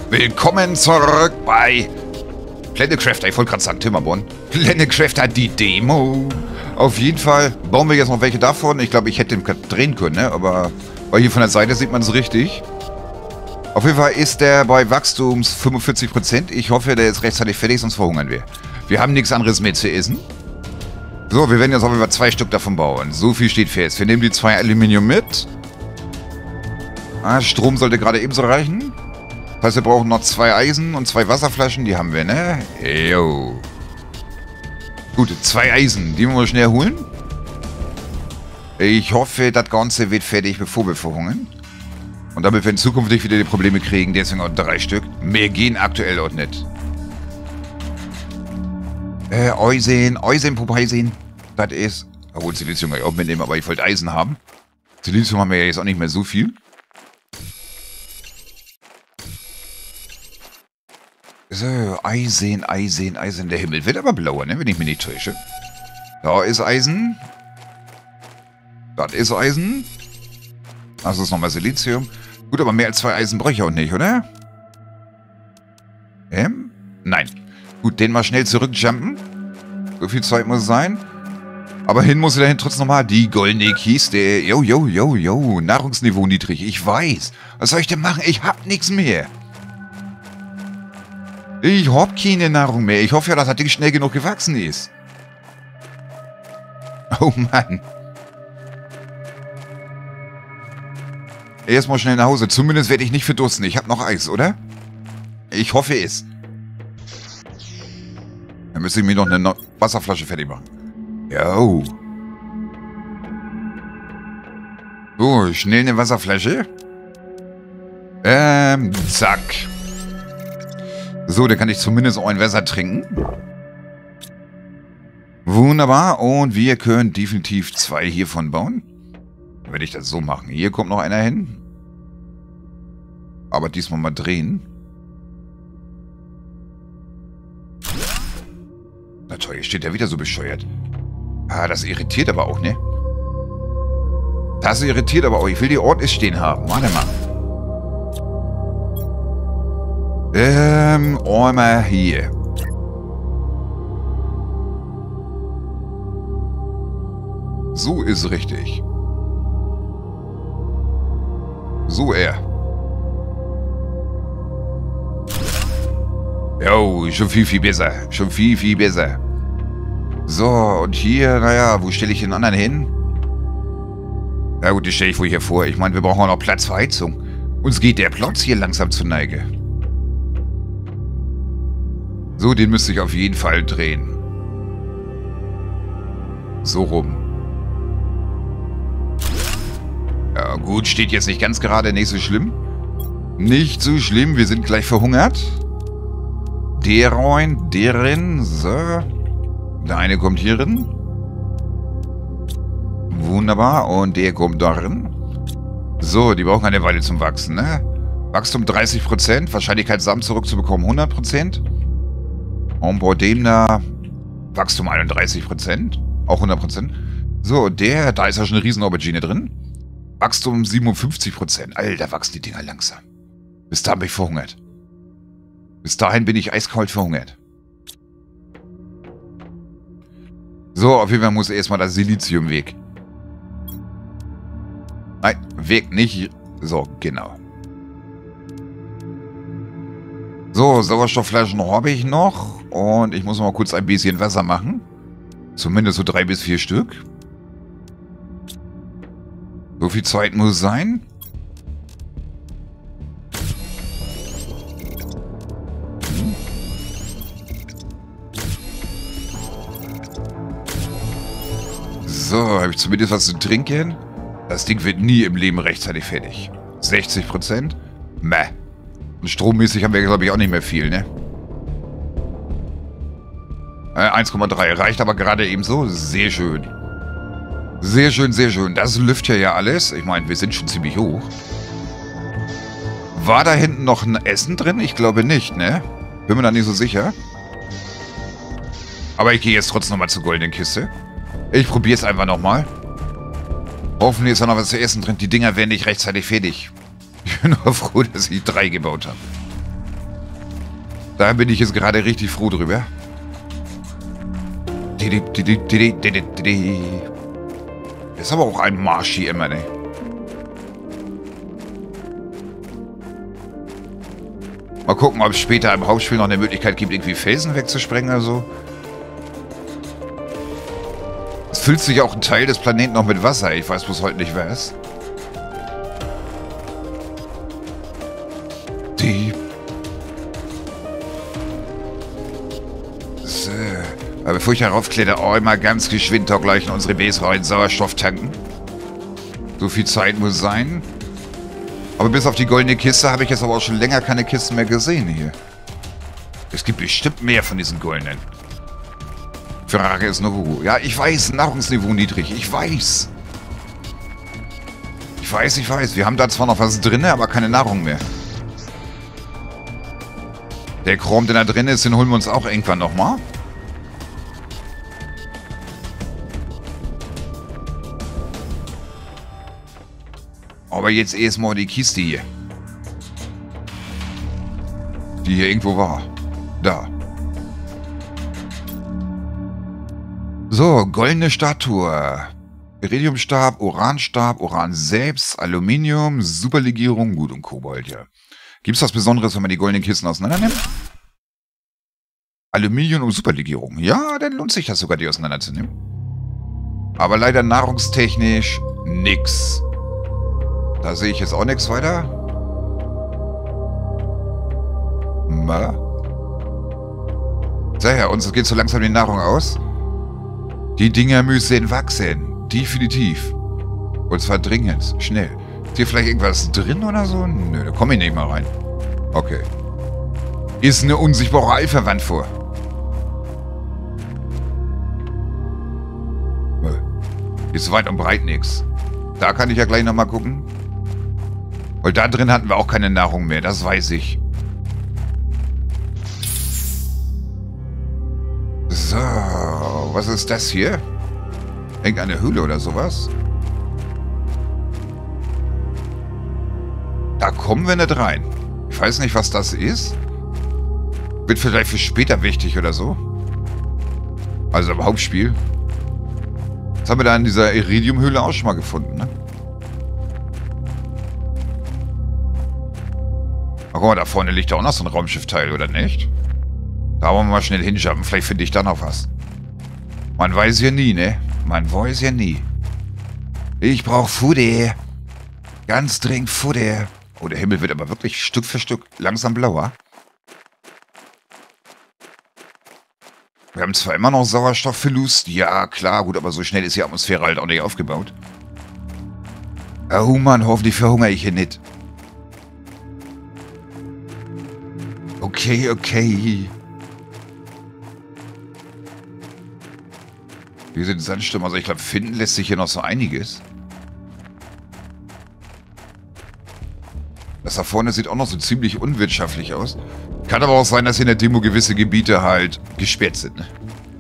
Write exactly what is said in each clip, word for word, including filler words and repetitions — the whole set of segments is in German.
Willkommen zurück bei Planetcrafter. Ich wollte gerade sagen Timmerborn. Planetcrafter, die Demo. Auf jeden Fall bauen wir jetzt noch welche davon. Ich glaube, ich hätte den drehen können, ne? Aber weil hier von der Seite sieht man es richtig. Auf jeden Fall ist der bei Wachstums fünfundvierzig Prozent. Ich hoffe, der ist rechtzeitig fertig, sonst verhungern wir. Wir haben nichts anderes mehr zu essen. So, wir werden jetzt auf jeden Fall zwei Stück davon bauen. So viel steht fest. Wir nehmen die zwei Aluminium mit. Ah, Strom sollte gerade ebenso reichen. Das heißt, wir brauchen noch zwei Eisen und zwei Wasserflaschen. Die haben wir, ne? Jo. Gut, zwei Eisen. Die wollen wir schnell holen. Ich hoffe, das Ganze wird fertig, bevor wir verhungern. Und damit wir in Zukunft nicht wieder die Probleme kriegen, deswegen auch drei Stück. Mehr gehen aktuell auch nicht. Äh, Eisen, Eisen, Pupeisen. Das ist... Obwohl, Silizium kann ich auch mitnehmen, aber ich wollte Eisen haben. Silizium haben wir ja jetzt auch nicht mehr so viel. So, Eisen, Eisen, Eisen. Der Himmel wird aber blauer, ne? Wenn ich mich nicht täusche. Da ist Eisen. Das ist Eisen. Das ist nochmal Silizium. Gut, aber mehr als zwei Eisen brauche ich auch nicht, oder? Ähm? Nein. Gut, den mal schnell zurückjumpen. So viel Zeit muss es sein. Aber hin muss ich dahin trotzdem nochmal. Die goldene Kiste. Jo, jo, jo, jo. Nahrungsniveau niedrig. Ich weiß. Was soll ich denn machen? Ich hab nichts mehr. Ich hab keine Nahrung mehr. Ich hoffe ja, dass das Ding schnell genug gewachsen ist. Oh Mann. Erstmal schnell nach Hause. Zumindest werde ich nicht verdursten. Ich habe noch Eis, oder? Ich hoffe es. Dann müsste ich mir noch eine no Wasserflasche fertig machen. Jo. So, schnell eine Wasserflasche. Ähm, zack. So, dann kann ich zumindest auch ein Wasser trinken. Wunderbar. Und wir können definitiv zwei hiervon bauen. Dann werde ich das so machen. Hier kommt noch einer hin. Aber diesmal mal drehen. Na toll, hier steht ja wieder so bescheuert. Ah, das irritiert aber auch, ne? Das irritiert aber auch. Ich will die Ort ist stehen haben. Warte mal. Ähm, einmal hier. So ist richtig. So er. Jo, schon viel, viel besser. Schon viel, viel besser. So, und hier, naja, wo stelle ich den anderen hin? Na gut, die stelle ich wohl hier vor. Ich meine, wir brauchen auch noch Platz für Heizung. Uns geht der Platz hier langsam zur Neige. So, den müsste ich auf jeden Fall drehen. So rum. Ja gut, steht jetzt nicht ganz gerade, nicht so schlimm. Nicht so schlimm, wir sind gleich verhungert. Der rein, der rein, so. Der eine kommt hier rein. Wunderbar, und der kommt da rein. So, die brauchen eine Weile zum Wachsen, ne? Wachstum dreißig Prozent, Wahrscheinlichkeit Samen zurückzubekommen hundert Prozent. Und bei dem da Wachstum einunddreißig Prozent. Auch hundert Prozent. So, der, da ist ja schon eine riesen Aubergine drin. Wachstum siebenundfünfzig Prozent. Alter, wachsen die Dinger langsam. Bis dahin bin ich verhungert. Bis dahin bin ich eiskalt verhungert. So, auf jeden Fall muss erstmal das Silizium weg. Nein, weg nicht. So, genau. So, Sauerstoffflaschen habe ich noch. Und ich muss mal kurz ein bisschen Wasser machen. Zumindest so drei bis vier Stück. So viel Zeit muss sein. So, habe ich zumindest was zu trinken. Das Ding wird nie im Leben rechtzeitig fertig. sechzig Prozent? Meh. Und strommäßig haben wir, glaube ich, auch nicht mehr viel, ne? Äh, eins Komma drei reicht aber gerade eben so. Sehr schön. Sehr schön, sehr schön. Das lüftet ja alles. Ich meine, wir sind schon ziemlich hoch. War da hinten noch ein Essen drin? Ich glaube nicht, ne? Bin mir da nicht so sicher. Aber ich gehe jetzt trotzdem nochmal zur goldenen Kiste. Ich probiere es einfach nochmal. Hoffentlich ist da noch was zu essen drin. Die Dinger werden nicht rechtzeitig fertig. Ich bin nur froh, dass ich drei gebaut habe. Da bin ich jetzt gerade richtig froh drüber. Ist aber auch ein Marsch hier immer, ne? Mal gucken, ob es später im Hauptspiel noch eine Möglichkeit gibt, irgendwie Felsen wegzusprengen oder so. Es füllt sich auch ein Teil des Planeten noch mit Wasser. Ich weiß bloß heute nicht, wer es ist. Die... So. Aber bevor ich darauf kletter, auch immer ganz geschwind da gleich in unsere Base rein Sauerstoff tanken. So viel Zeit muss sein. Aber bis auf die goldene Kiste habe ich jetzt aber auch schon länger keine Kisten mehr gesehen hier. Es gibt bestimmt mehr von diesen goldenen. Frage ist nur wo. Ja, ich weiß, Nahrungsniveau niedrig. Ich weiß. Ich weiß, ich weiß. Wir haben da zwar noch was drin, aber keine Nahrung mehr. Der Chrom, der da drin ist, den holen wir uns auch irgendwann nochmal. Aber jetzt erstmal die Kiste hier. Die hier irgendwo war. Da. So, goldene Statue. Iridiumstab, Uranstab, Uran selbst, Aluminium, Superlegierung, Gut und Kobold, ja. Gibt es was Besonderes, wenn man die goldenen Kisten auseinander nimmt? Aluminium und Superlegierung. Ja, dann lohnt sich das sogar, die auseinanderzunehmen. Aber leider nahrungstechnisch nix. Da sehe ich jetzt auch nichts weiter. Na? So, ja, uns geht so langsam die Nahrung aus. Die Dinger müssen wachsen. Definitiv. Und zwar dringend. Schnell. Ist hier vielleicht irgendwas drin oder so? Nö, da komme ich nicht mal rein. Okay. Ist eine unsichtbare Alpha-Wand vor. Ist weit und breit nichts. Da kann ich ja gleich nochmal gucken. Weil da drin hatten wir auch keine Nahrung mehr, das weiß ich. So, was ist das hier? Irgendeine Höhle oder sowas? Da kommen wir nicht rein. Ich weiß nicht, was das ist. Wird vielleicht für später wichtig oder so. Also im Hauptspiel. Das haben wir da in dieser Iridiumhöhle auch schon mal gefunden, ne? Ach, guck mal, da vorne liegt ja auch noch so ein Raumschiffteil, oder nicht? Da wollen wir mal schnell hinschaffen. Vielleicht finde ich da noch was. Man weiß ja nie, ne? Man weiß ja nie. Ich brauche Futter. Ganz dringend Futter. Oh, der Himmel wird aber wirklich Stück für Stück langsam blauer. Wir haben zwar immer noch Sauerstoffverlust. Ja, klar, gut, aber so schnell ist die Atmosphäre halt auch nicht aufgebaut. Oh Mann, hoffentlich verhungere ich hier nicht. Okay, okay. Wie sind Sandsturm? Also ich glaube, finden lässt sich hier noch so einiges. Das da vorne sieht auch noch so ziemlich unwirtschaftlich aus. Kann aber auch sein, dass hier in der Demo gewisse Gebiete halt gesperrt sind. Ne?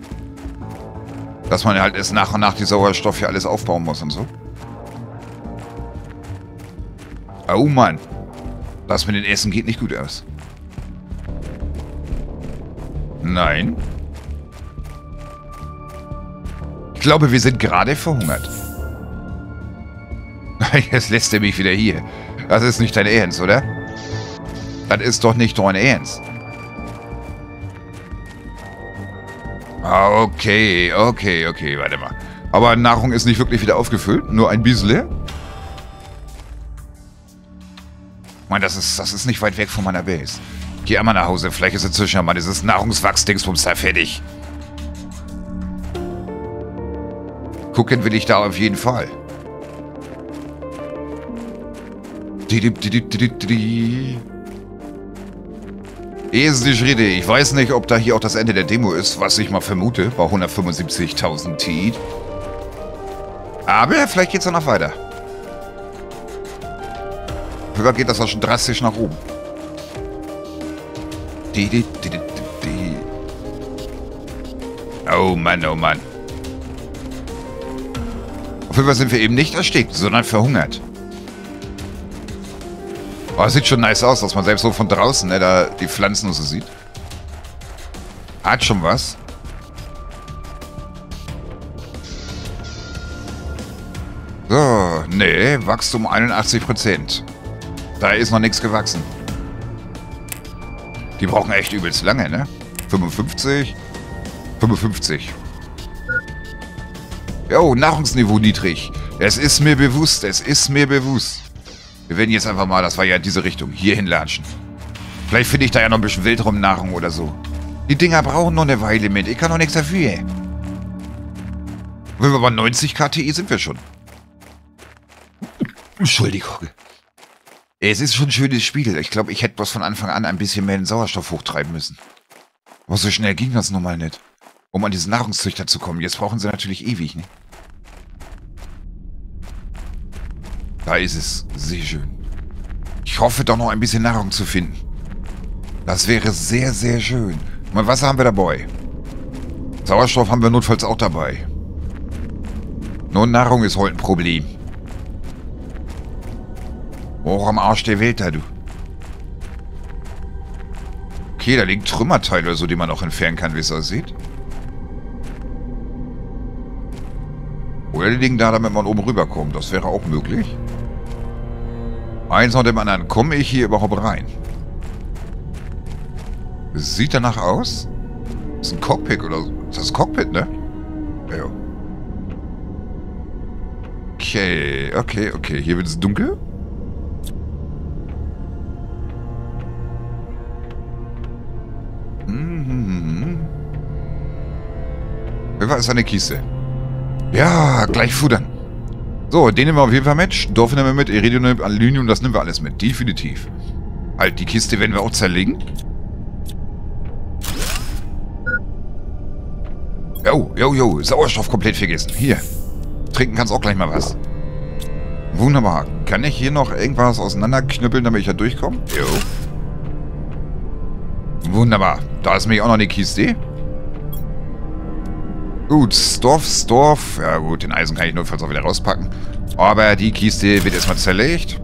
Dass man halt erst nach und nach die Sauerstoff hier alles aufbauen muss und so. Oh Mann. Das mit den Essen geht nicht gut aus. Nein. Ich glaube, wir sind gerade verhungert. Jetzt lässt er mich wieder hier. Das ist nicht dein Ernst, oder? Das ist doch nicht dein Ernst. Okay, okay, okay, warte mal. Aber Nahrung ist nicht wirklich wieder aufgefüllt, nur ein bisschen. Ich meine, das ist, das ist nicht weit weg von meiner Base. Geh einmal nach Hause, vielleicht ist inzwischen mal dieses Nahrungswachsdingsbums da fertig. Gucken will ich da auf jeden Fall. Erste Schritte. Ich weiß nicht, ob da hier auch das Ende der Demo ist, was ich mal vermute, bei hundertfünfundsiebzigtausend T. Aber vielleicht geht es noch weiter. Höher geht das auch schon drastisch nach oben. Oh Mann, oh Mann. Auf jeden Fall sind wir eben nicht erstickt, sondern verhungert. Oh, das sieht schon nice aus, dass man selbst so von draußen, ne, da die Pflanzen und so sieht. Hat schon was. So, nee, Wachstum einundachtzig Prozent. Da ist noch nichts gewachsen. Die brauchen echt übelst lange, ne? fünfundfünfzig. fünfundfünfzig. Jo, Nahrungsniveau niedrig. Es ist mir bewusst, es ist mir bewusst. Wir werden jetzt einfach mal, das war ja in diese Richtung, hier hinlatschen. Vielleicht finde ich da ja noch ein bisschen Weltraumnahrung oder so. Die Dinger brauchen noch eine Weile mit. Ich kann noch nichts dafür. Wenn wir bei neunzig K T I sind wir schon. Entschuldigung. Es ist schon ein schönes Spiel. Ich glaube, ich hätte bloß von Anfang an ein bisschen mehr den Sauerstoff hochtreiben müssen. Aber so schnell ging das nun mal nicht. Um an diesen Nahrungszüchter zu kommen. Jetzt brauchen sie natürlich ewig, ne? Da ist es. Sehr schön. Ich hoffe doch noch ein bisschen Nahrung zu finden. Das wäre sehr, sehr schön. Und Wasser haben wir dabei. Sauerstoff haben wir notfalls auch dabei. Nur Nahrung ist heute ein Problem. Auch am Arsch der Welt da, du. Okay, da liegen Trümmerteile oder so, die man auch entfernen kann, wie es aussieht. Oder die liegen da, damit man oben rüberkommt. Das wäre auch möglich. Eins nach dem anderen. Komme ich hier überhaupt rein? Sieht danach aus? Das ist ein Cockpit oder so. Das ist ein Cockpit, ne? Ja. Okay, okay, okay. Hier wird es dunkel. Mhm. Wer ist eine Kiste? Ja, gleich futtern. So, den nehmen wir auf jeden Fall mit. Stoff nehmen wir mit. Iridium, Aluminium, das nehmen wir alles mit. Definitiv. Halt, die Kiste werden wir auch zerlegen. Jo, jo, jo. Sauerstoff komplett vergessen. Hier. Trinken kannst auch gleich mal was. Wunderbar. Kann ich hier noch irgendwas auseinanderknüppeln, damit ich da durchkomme? Jo. Wunderbar. Da ist nämlich auch noch eine Kiste. Gut, Stoff, Stoff. Ja gut, den Eisen kann ich notfalls auch wieder rauspacken. Aber die Kiste wird erstmal zerlegt.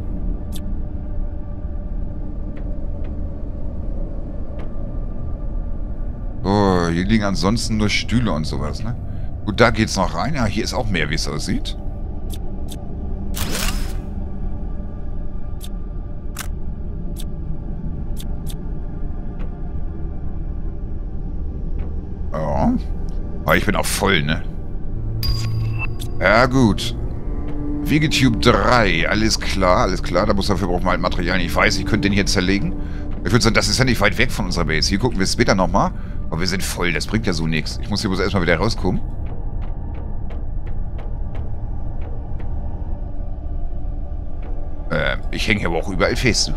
So, hier liegen ansonsten nur Stühle und sowas, ne? Gut, da geht's noch rein. Ja, hier ist auch mehr, wie es aussieht. Ja. Aber ich bin auch voll, ne? Ja, gut. Vegetube drei. Alles klar, alles klar. Da muss dafür brauchen wir halt Materialien. Ich weiß, ich könnte den hier zerlegen. Ich würde sagen, das ist ja nicht weit weg von unserer Base. Hier gucken wir später nochmal. Aber wir sind voll. Das bringt ja so nichts. Ich muss hier bloß erstmal wieder rauskommen. Äh, ich hänge hier aber auch überall fest.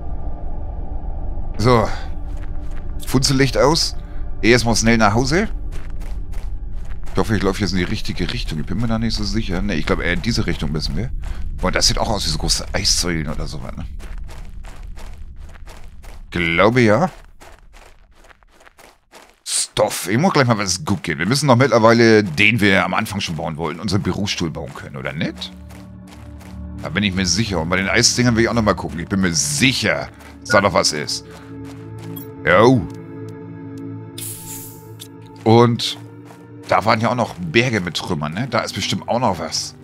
So. Funzellicht aus. Erstmal schnell nach Hause. Ich hoffe, ich laufe jetzt in die richtige Richtung. Ich bin mir da nicht so sicher. Ne, ich glaube eher in diese Richtung müssen wir. Und das sieht auch aus wie so große Eissäulen oder so was, ne? Glaube ja. Stoff. Ich muss gleich mal was gucken. Wir müssen doch mittlerweile den wir am Anfang schon bauen wollten, unseren Bürostuhl bauen können, oder nicht? Da bin ich mir sicher. Und bei den Eisdingern will ich auch nochmal gucken. Ich bin mir sicher, dass da noch was ist. Jo. Und da waren ja auch noch Berge mit Trümmern, ne? Da ist bestimmt auch noch was.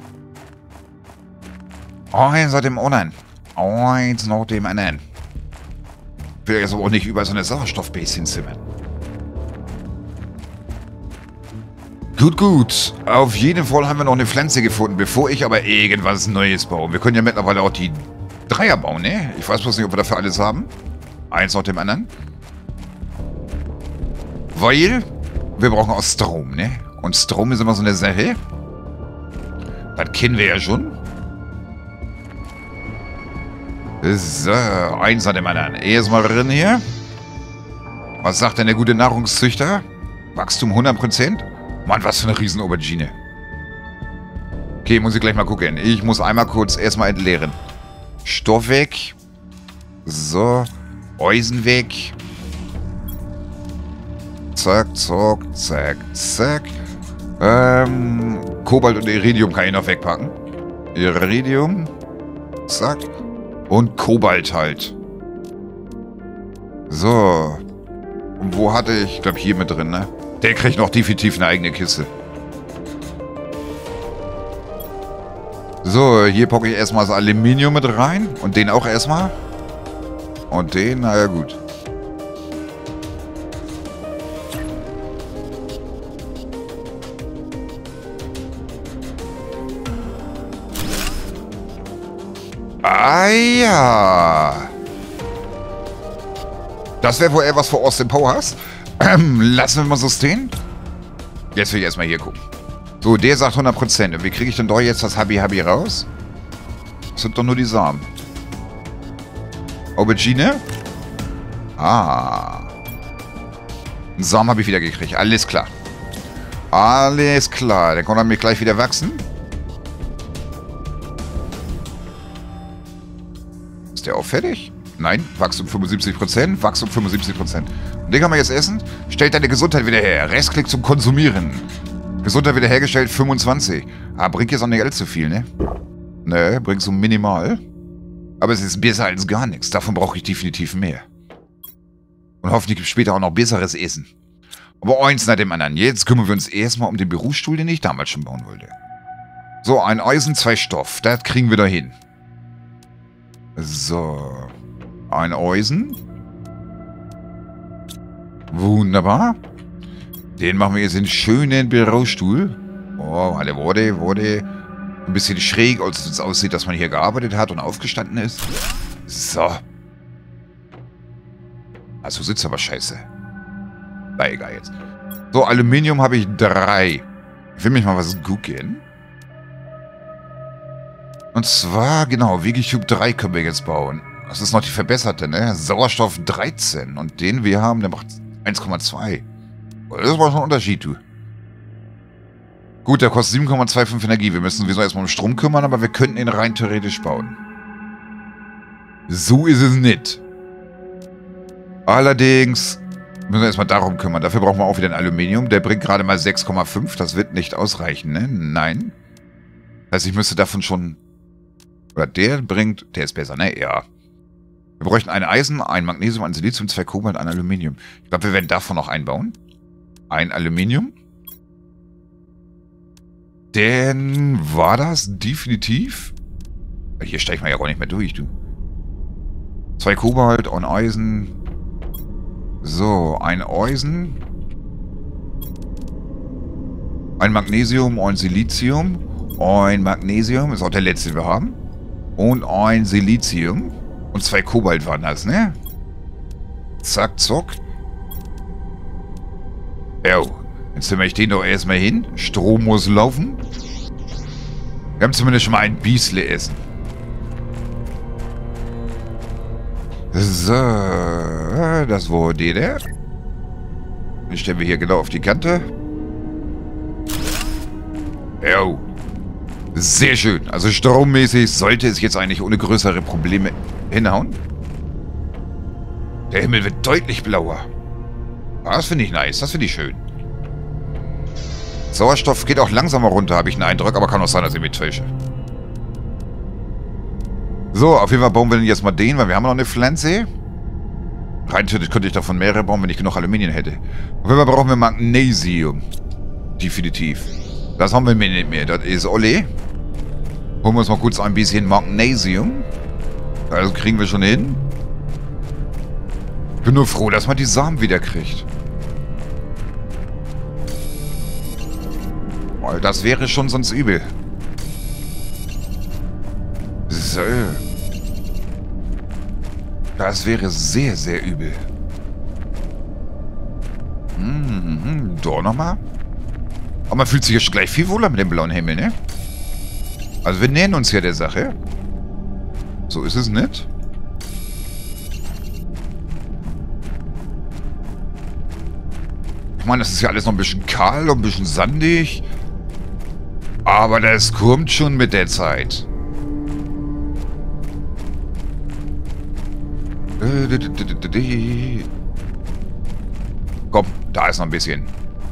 Eins nach dem anderen. Eins nach dem anderen. Ich will jetzt aber auch nicht über so eine Sauerstoffbase hinzimmern. Gut, gut. Auf jeden Fall haben wir noch eine Pflanze gefunden, bevor ich aber irgendwas Neues baue. Wir können ja mittlerweile auch die Dreier bauen, ne? Ich weiß bloß nicht, ob wir dafür alles haben. Eins nach dem anderen. Weil wir brauchen auch Strom, ne? Und Strom ist immer so eine Sache. Das kennen wir ja schon. So, eins nach dem anderen. Erstmal drin hier. Was sagt denn der gute Nahrungszüchter? Wachstum hundert Prozent? Mann, was für eine riesen Aubergine. Okay, muss ich gleich mal gucken. Ich muss einmal kurz erstmal entleeren. Stoff weg. So. Eisen weg. Zack, zack, zack, zack. Ähm, Kobalt und Iridium kann ich noch wegpacken. Iridium. Zack. Und Kobalt halt. So. Und wo hatte ich? Ich glaube hier mit drin, ne? Der kriegt noch definitiv eine eigene Kiste. So, hier packe ich erstmal das Aluminium mit rein. Und den auch erstmal. Und den, naja gut. Ah ja. Das wäre wohl eher was für Austin Powers. Ähm, lassen wir mal so stehen. Jetzt will ich erstmal hier gucken. So, der sagt hundert Prozent. Und wie kriege ich denn doch jetzt das Habi-Habi raus? Das sind doch nur die Samen. Aubergine? Ah. Einen Samen habe ich wieder gekriegt. Alles klar. Alles klar. Der kann dann mir gleich wieder wachsen. Ist der auch fertig? Nein. Wachstum fünfundsiebzig Prozent. Wachstum fünfundsiebzig Prozent. Und den kann man jetzt essen. Stellt deine Gesundheit wieder her. Rechtsklick zum Konsumieren. Gesundheit wiederhergestellt fünfundzwanzig. Ah, bringt jetzt auch nicht allzu viel, ne? Ne, bringt so minimal. Aber es ist besser als gar nichts. Davon brauche ich definitiv mehr. Und hoffentlich gibt es später auch noch besseres Essen. Aber eins nach dem anderen. Jetzt kümmern wir uns erstmal um den Berufsstuhl, den ich damals schon bauen wollte. So, ein Eisen, zwei Stoff. Das kriegen wir da hin. So. Ein Eisen. Wunderbar. Den machen wir jetzt in einen schönen Bürostuhl. Oh, alle wurde, wurde ein bisschen schräg, als es aussieht, dass man hier gearbeitet hat und aufgestanden ist. So. Also sitzt aber scheiße. Na egal jetzt. So, Aluminium habe ich drei. Ich will mich mal was gucken. Und zwar, genau, Wegicube drei können wir jetzt bauen. Das ist noch die verbesserte, ne? Sauerstoff dreizehn. Und den wir haben, der macht eins Komma zwei. Das war schon ein Unterschied, du. Gut, der kostet sieben Komma fünfundzwanzig Energie. Wir müssen uns erstmal um Strom kümmern, aber wir könnten ihn rein theoretisch bauen. So ist es nicht. Allerdings müssen wir erstmal darum kümmern. Dafür brauchen wir auch wieder ein Aluminium. Der bringt gerade mal sechs Komma fünf. Das wird nicht ausreichen, ne? Nein. Das heißt, ich müsste davon schon... Oder der bringt... Der ist besser, ne? Ja. Wir bräuchten ein Eisen, ein Magnesium, ein Silizium, zwei Kobalt, ein Aluminium. Ich glaube, wir werden davon noch einbauen. Ein Aluminium. Denn war das definitiv... Hier steigt man ja auch nicht mehr durch, du. Zwei Kobalt, ein Eisen. So, ein Eisen. Ein Magnesium, ein Silizium. Ein Magnesium, ist auch der letzte, den wir haben. Und ein Silizium. Und zwei Kobalt waren das, ne? Zack, zack. Jo, jetzt zimmer ich den doch erstmal hin. Strom muss laufen. Wir haben zumindest schon mal ein Biesle essen. So, das war der da. Den stellen wir hier genau auf die Kante. Jo. Sehr schön. Also strommäßig sollte es jetzt eigentlich ohne größere Probleme hinhauen. Der Himmel wird deutlich blauer. Das finde ich nice. Das finde ich schön. Sauerstoff geht auch langsamer runter, habe ich einen Eindruck. Aber kann auch sein, dass ich mich täusche. So, auf jeden Fall bauen wir jetzt mal den, weil wir haben noch eine Pflanze. Rein theoretisch könnte ich davon mehrere bauen, wenn ich genug Aluminium hätte. Auf jeden Fall brauchen wir Magnesium. Definitiv. Das haben wir mir nicht mehr. Das ist Olle. Holen wir uns mal kurz ein bisschen Magnesium. Also kriegen wir schon hin. Ich bin nur froh, dass man die Samen wieder kriegt. Weil das wäre schon sonst übel. So. Das wäre sehr, sehr übel. Hm, da nochmal. Aber man fühlt sich ja schon gleich viel wohler mit dem blauen Himmel, ne? Also wir nähern uns ja der Sache. So ist es nicht. Ich meine, das ist ja alles noch ein bisschen kahl und ein bisschen sandig. Aber das kommt schon mit der Zeit. Komm, da ist noch ein bisschen.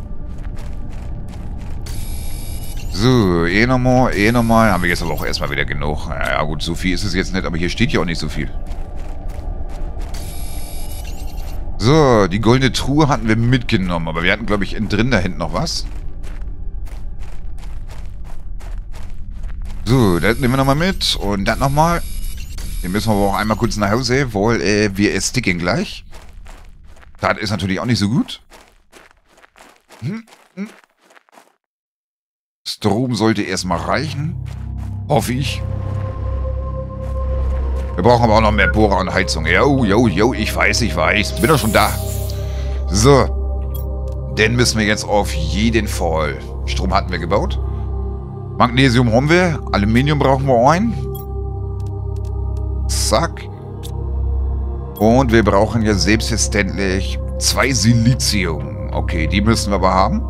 So, eh nochmal, eh nochmal. Haben wir jetzt aber auch erstmal wieder genug. Ja gut, so viel ist es jetzt nicht, aber hier steht ja auch nicht so viel. So, die goldene Truhe hatten wir mitgenommen. Aber wir hatten, glaube ich, innen drin da hinten noch was. So, das nehmen wir nochmal mit. Und das nochmal. Den müssen wir aber auch einmal kurz nach Hause, weil äh, wir ersticken gleich. Das ist natürlich auch nicht so gut. Hm, hm. Strom sollte erstmal reichen. Hoffe ich. Wir brauchen aber auch noch mehr Bohrer und Heizung. Jo, jo, jo, ich weiß, ich weiß. Bin doch schon da. So. Dann müssen wir jetzt auf jeden Fall. Strom hatten wir gebaut. Magnesium haben wir. Aluminium brauchen wir ein. Zack. Und wir brauchen ja selbstverständlich zwei Silizium. Okay, die müssen wir aber haben.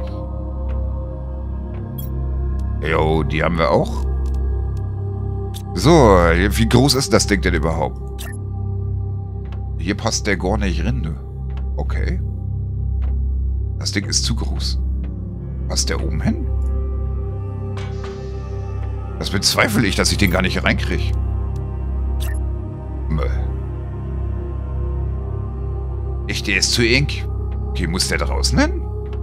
Jo, die haben wir auch. So, wie groß ist das Ding denn überhaupt? Hier passt der gar nicht rein, du. Okay. Das Ding ist zu groß. Passt der oben hin? Das bezweifle ich, dass ich den gar nicht reinkriege. Echt, der ist zu eng. Okay, muss der draußen hin?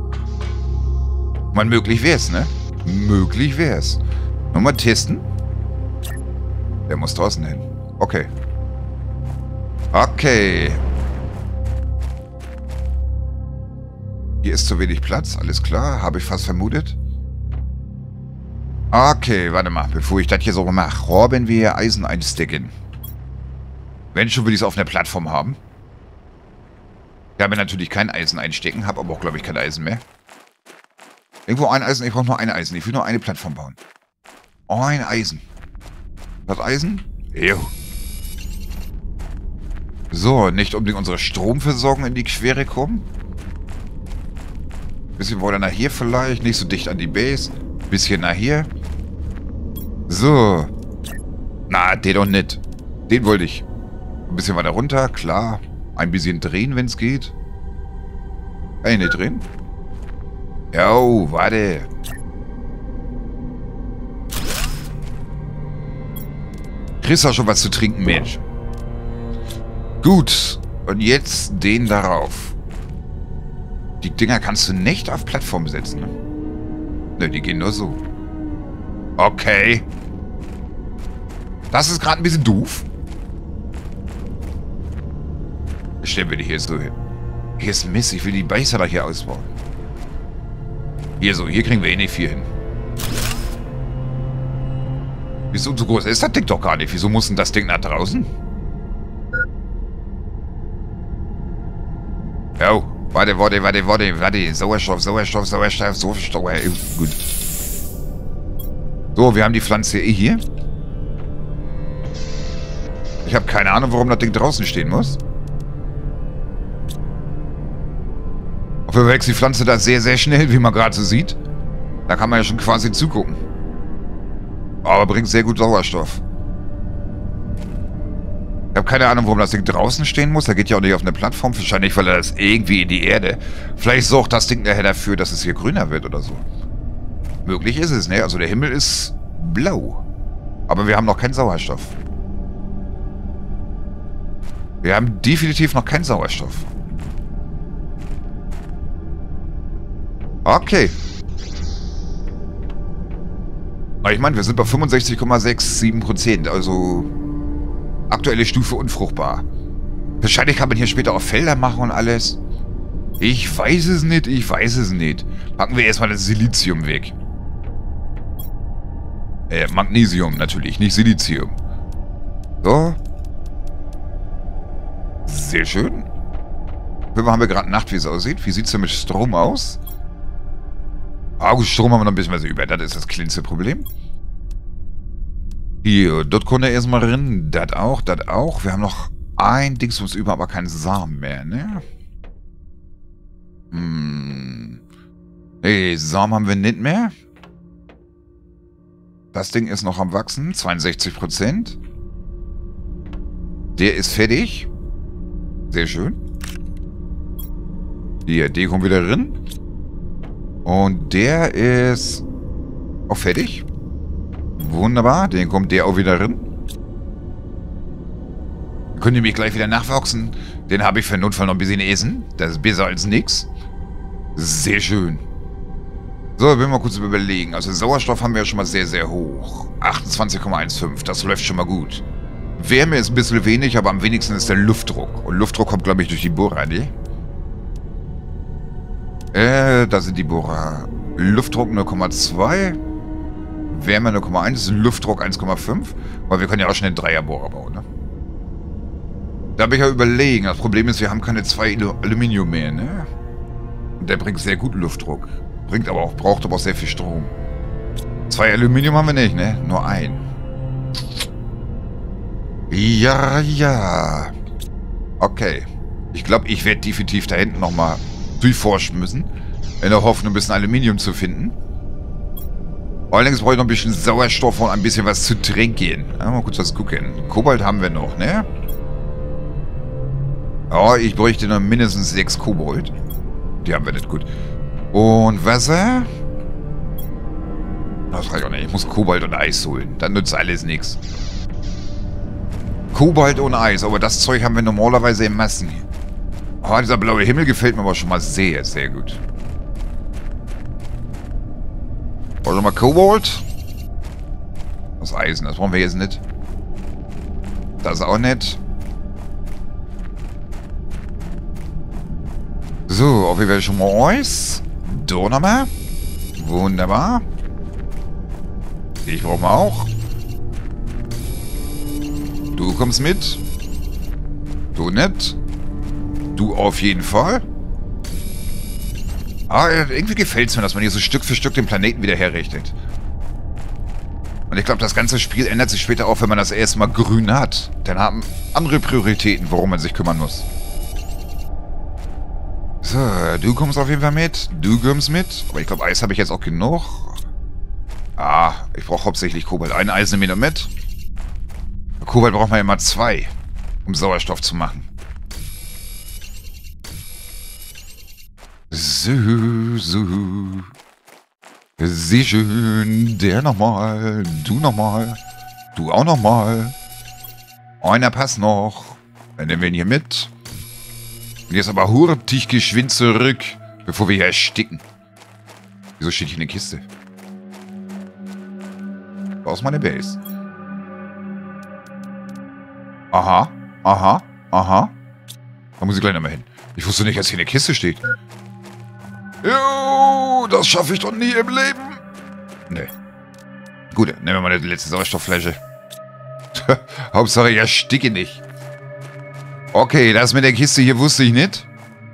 Man, möglich wär's, ne? Möglich wär's. Nochmal testen. Der muss draußen hin. Okay. Okay. Hier ist zu wenig Platz, alles klar. Habe ich fast vermutet. Okay, warte mal. Bevor ich das hier so mache, haben wir Eisen einstecken. Wenn schon, will ich es auf einer Plattform haben. Ich habe natürlich kein Eisen einstecken, habe aber auch, glaube ich, kein Eisen mehr. Irgendwo ein Eisen, ich brauche nur ein Eisen. Ich will nur eine Plattform bauen. Ein Eisen. Das Eisen? Jo. So, nicht unbedingt unsere Stromversorgung in die Quere kommen. Bisschen weiter nach hier vielleicht, nicht so dicht an die Base. Bisschen nach hier. So. Na, den doch nicht. Den wollte ich. Ein bisschen weiter runter, klar. Ein bisschen drehen, wenn es geht. Kann ich nicht drehen? Jo, warte. Kriegst du schon was zu trinken, Mensch. Gut. Und jetzt den darauf. Die Dinger kannst du nicht auf Plattform setzen. Ne, ne, die gehen nur so. Okay. Das ist gerade ein bisschen doof. Stellen wir die hier so hin. Hier ist Mist, ich will die Base da hier ausbauen. Hier so, hier kriegen wir eh nicht viel hin. Wieso so groß ist das Ding doch gar nicht? Wieso muss denn das Ding nach draußen? Jo, warte, warte, warte, warte, warte. Sauerstoff, Sauerstoff, Sauerstoff, Sauerstoff. Gut. So, wir haben die Pflanze eh hier. Ich habe keine Ahnung, warum das Ding draußen stehen muss. Auf jeden Fall wächst die Pflanze da sehr, sehr schnell, wie man gerade so sieht. Da kann man ja schon quasi zugucken. Aber bringt sehr gut Sauerstoff. Ich habe keine Ahnung, warum das Ding draußen stehen muss. Da geht ja auch nicht auf eine Plattform. Wahrscheinlich, weil er das irgendwie in die Erde. Vielleicht sorgt das Ding nachher dafür, dass es hier grüner wird oder so. Möglich ist es, ne? Also der Himmel ist blau. Aber wir haben noch keinen Sauerstoff. Wir haben definitiv noch keinen Sauerstoff. Okay. Aber ich meine, wir sind bei fünfundsechzig Komma siebenundsechzig Prozent. Also aktuelle Stufe unfruchtbar. Wahrscheinlich kann man hier später auch Felder machen und alles. Ich weiß es nicht, ich weiß es nicht. Packen wir erstmal das Silizium weg. Äh, Magnesium natürlich, nicht Silizium. So. Sehr schön. Hier haben wir gerade Nacht, wie es aussieht. Wie sieht es denn mit Strom aus? Ah, gut, Strom haben wir noch ein bisschen was über. Das ist das kleinste Problem. Hier, dort kommt er erstmal rein. Das auch, das auch. Wir haben noch ein Dingsbums über, aber keinen Samen mehr, ne? Hm. Nee, Samen haben wir nicht mehr. Das Ding ist noch am Wachsen. zweiundsechzig Prozent. Der ist fertig. Sehr schön. Hier, der kommt wieder rein. Und der ist auch fertig. Wunderbar. Den kommt der auch wieder rein. Wir können nämlich gleich wieder nachwachsen. Den habe ich für den Notfall noch ein bisschen essen. Das ist besser als nix. Sehr schön. So, will mal kurz überlegen. Also Sauerstoff haben wir ja schon mal sehr, sehr hoch. achtundzwanzig Komma fünfzehn. Das läuft schon mal gut. Wärme ist ein bisschen wenig, aber am wenigsten ist der Luftdruck. Und Luftdruck kommt, glaube ich, durch die Bohrer, ne? Äh, da sind die Bohrer. Luftdruck null Komma zwei. Wärme null Komma eins. Luftdruck eins Komma fünf. Weil wir können ja auch schon den Dreierbohrer bauen, ne? Da bin ich ja überlegen. Das Problem ist, wir haben keine zwei Aluminium mehr, ne? Und der bringt sehr gut Luftdruck. Bringt aber auch, braucht aber auch sehr viel Strom. Zwei Aluminium haben wir nicht, ne? Nur ein. Ja, ja. Okay. Ich glaube, ich werde definitiv da hinten nochmal durchforschen müssen. In der Hoffnung, ein bisschen Aluminium zu finden. Allerdings brauche ich noch ein bisschen Sauerstoff und ein bisschen was zu trinken. Ja, mal kurz was gucken. Kobalt haben wir noch, ne? Ja, ich bräuchte noch mindestens sechs Kobold. Die haben wir nicht, gut. Und Wasser? Das reicht auch nicht. Ich muss Kobalt und Eis holen. Dann nützt alles nichts. Kobalt und Eis. Aber das Zeug haben wir normalerweise in Massen. Oh, dieser blaue Himmel gefällt mir aber schon mal sehr, sehr gut. Wollen wir mal Kobalt? Das Eisen, das brauchen wir jetzt nicht. Das auch nicht. So, auf jeden Fall schon mal Eis. Da nochmal. Wunderbar. Ich brauche mal auch. Du kommst mit. Du nicht. Du auf jeden Fall. Ah, irgendwie gefällt es mir, dass man hier so Stück für Stück den Planeten wieder herrichtet. Und ich glaube, das ganze Spiel ändert sich später auch, wenn man das erstmal grün hat. Dann haben andere Prioritäten, worum man sich kümmern muss. So, du kommst auf jeden Fall mit. Du kommst mit. Aber ich glaube, Eis habe ich jetzt auch genug. Ah, ich brauche hauptsächlich Kobalt. Ein Eisen nehme ich noch mit. Kobalt braucht man ja immer zwei, um Sauerstoff zu machen. So, so. Sehr schön. Der nochmal. Du nochmal. Du auch nochmal. Einer passt noch. Dann nehmen wir ihn hier mit. Und jetzt aber hurtig geschwind zurück, bevor wir hier ersticken. Wieso steht hier eine Kiste? Aus meiner Base. Aha, aha, aha. Da muss ich gleich nochmal hin. Ich wusste nicht, dass hier eine Kiste steht. Jo, das schaffe ich doch nie im Leben. Nee. Gut, nehmen wir mal die letzte Sauerstoffflasche. Hauptsache, ich ersticke nicht. Okay, das mit der Kiste hier wusste ich nicht.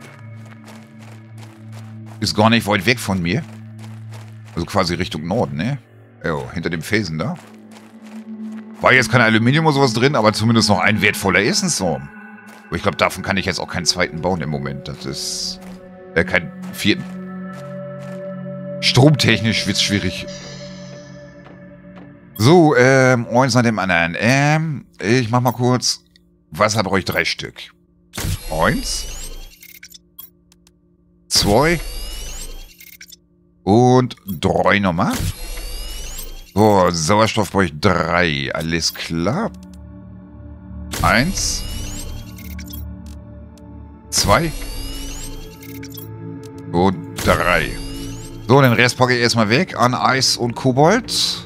Ist gar nicht weit weg von mir. Also quasi Richtung Norden, ne? Jo, hinter dem Felsen da. War jetzt kein Aluminium oder sowas drin, aber zumindest noch ein wertvoller Essensraum. Aber ich glaube, davon kann ich jetzt auch keinen zweiten bauen im Moment. Das ist... Äh, keinen vierten. Stromtechnisch wird's schwierig. So, ähm, eins nach dem anderen. Ähm, ich mach mal kurz... Wasser brauche ich drei Stück. Eins. Zwei. Und drei nochmal. So, Sauerstoff brauche ich drei. Alles klar. Eins. Zwei. Und drei. So, den Rest packe ich erstmal weg. An Eis und Kobalt.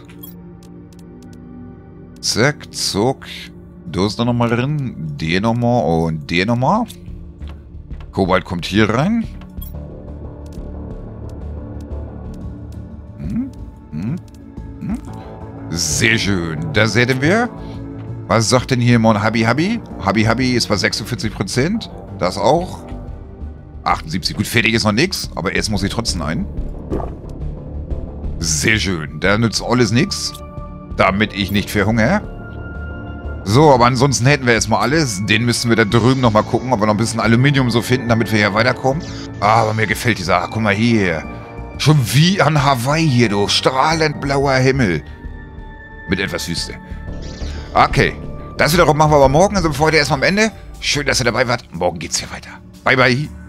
Zack, zuck. Du ist da nochmal drin. Der nochmal und der nochmal. Kobalt kommt hier rein. Hm, hm, hm. Sehr schön. Das hätten wir. Was sagt denn hier Mon Habi Habi? Habi Habi ist bei sechsundvierzig Prozent. Das auch. achtundsiebzig. Gut, fertig ist noch nichts. Aber erst muss ich trotzdem ein. Sehr schön. Da nützt alles nichts. Damit ich nicht verhungere. So, aber ansonsten hätten wir erstmal alles. Den müssten wir da drüben nochmal gucken, ob wir noch ein bisschen Aluminium so finden, damit wir hier weiterkommen. Aber mir gefällt dieser... Ach, guck mal hier. Schon wie an Hawaii hier, du. Strahlend blauer Himmel. Mit etwas Wüste. Okay. Das wiederum machen wir aber morgen. Also bevor heute erstmal am Ende. Schön, dass ihr dabei wart. Morgen geht's hier weiter. Bye, bye.